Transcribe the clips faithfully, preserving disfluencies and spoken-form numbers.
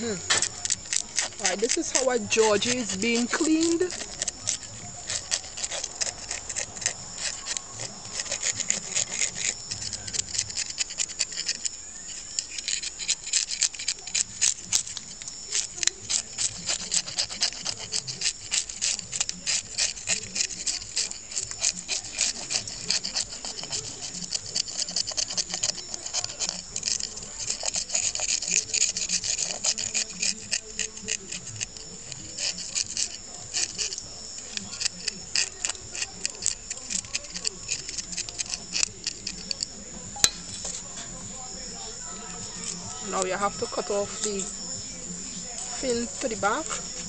Alright, this is how a Georgie is being cleaned. Now you have to cut off the fin to the back.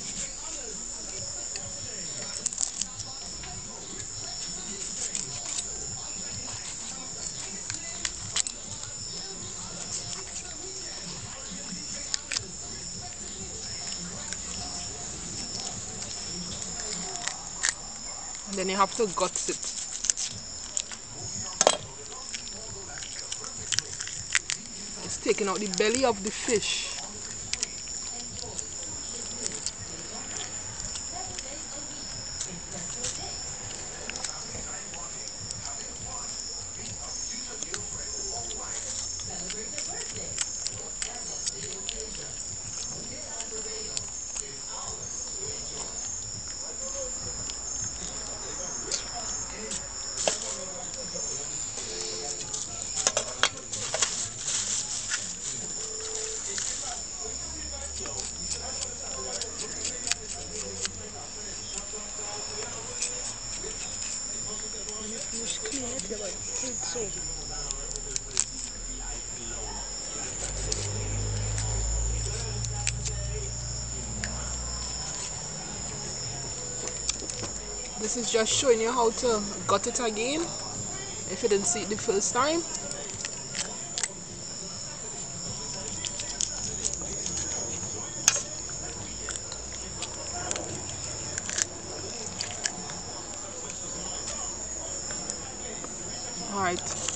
And then you have to guts it. It's taking out the belly of the fish. Just clean it, you like clean so. This is just showing you how to gut it again if you didn't see it the first time. Alright,